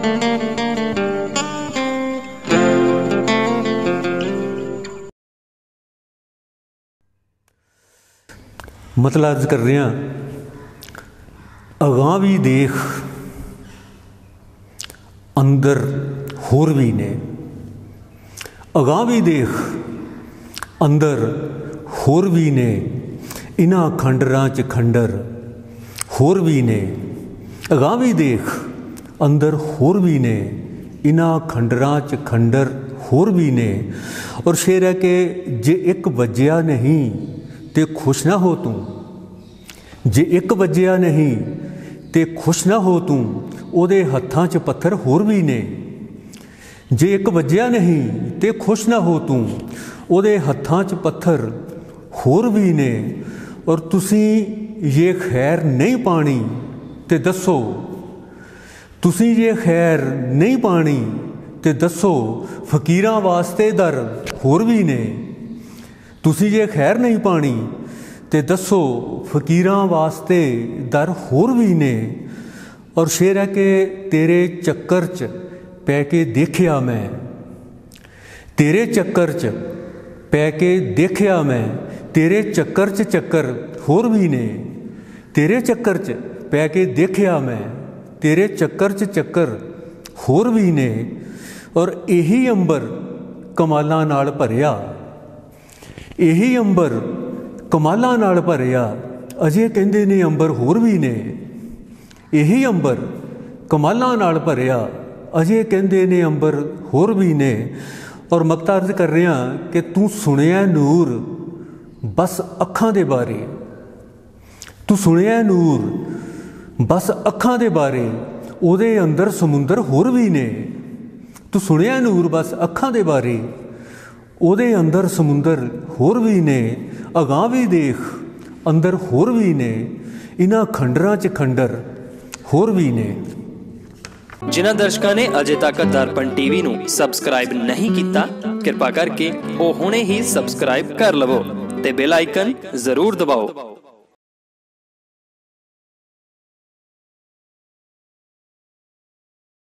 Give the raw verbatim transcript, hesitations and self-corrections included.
मतलब अर्ज कर रहे हैं, अगां भी देख अंदर होर भी ने, अगां भी देख अंदर होर भी ने, इन्हां खंडरां च खंडर होर भी ने। अगां भी देख अंदर होर भी ने, इन्हां खंडरां च खंडर होर भी ने। और शेर है कि जे एक वज्जिया नहीं ते खुश ना हो तू, जे एक वज्जिया नहीं ते खुश ना हो तू, ओदे हत्थां च पत्थर होर भी ने। जे एक वज्जिया नहीं ते खुश ना हो तू, ओदे हत्थां च पत्थर होर भी ने। और तुसी ये खैर नहीं पानी ते दसो, तुसी ये खैर नहीं पानी ते दसो, फकीरां वास्ते दर होर भी ने। तुसी ये खैर नहीं पानी ते दसो, फकीरां वास्ते दर होर भी ने। और शेर है कि तेरे चक्कर च पै के देखिया मैं, तेरे चक्कर च पै के देखिया मैं, तेरे चक्कर च चक्कर होर भी ने। तेरे चक्कर च पै के देखिया मैं, तेरे चक्कर च चक्कर होर भी ने। और यही अंबर कमालां नाल भरिया, यही अंबर कमालां नाल भरिया, अजे कहंदे ने अंबर होर भी ने। यही अंबर कमालां नाल भरिया, अजे कहंदे ने अंबर होर भी ने। और मकता अर्ज कर रहे हैं कि तू सुनिया नूर बस अखां दे बारे, तू सुनिया नूर बस अखां दे बारे, ओदे अंदर समुंदर होर भी ने। तू सुनिया नूर बस अखां दे बारे, ओदे अंदर समुंदर होर भी ने। अगां भी देख अंदर होर भी ने, इन्हां खंडरां च खंडर होर भी ने। जिन्हां दर्शकों ने अजे तक दर्पण टीवी नूं सबसक्राइब नहीं किया, कृपा करके वो हुणे ही सबसक्राइब कर लवो ते बेल आइकन जरूर दबाओ।